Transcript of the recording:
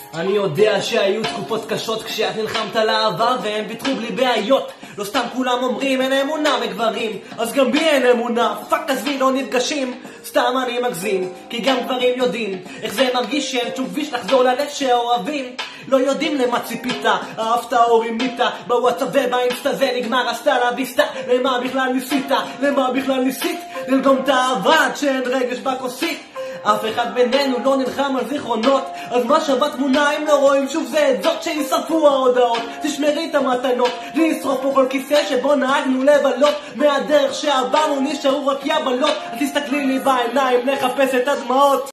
אני יודע שהיו תקופות קשות כשאת נלחמת על אהבה והם ויתרו בלי בעיות. לא סתם כולם אומרים אין אמונה בגברים, אז גם בי אין אמונה, פאק עזבי לא נפגשים. סתם אני מגזים, כי גם גברים יודעים איך זה מרגיש שאין שום כביש לחזור ללב שאוהבים. לא יודעים למה ציפית, אהבת או רימית, בוואטסאפ ובאינסטה זה נגמר עשתה לה ויסטה. למה בכלל ניסית? למה בכלל ניסית? ללגום את האהבה עד שאין רגש בכוסית. אף אחד בינינו לא נלחם על זיכרונות, אז מה שווה תמונה אם לא רואים שוב זה את זאת שישרפו ההודעות. תשמרי את המתנות, לשרוף פה כל כיסא שבו נהגנו לבלות, מהדרך שעברנו נשארו רק יבלות. אז תסתכלי לי בעיניים לחפש את הדמעות.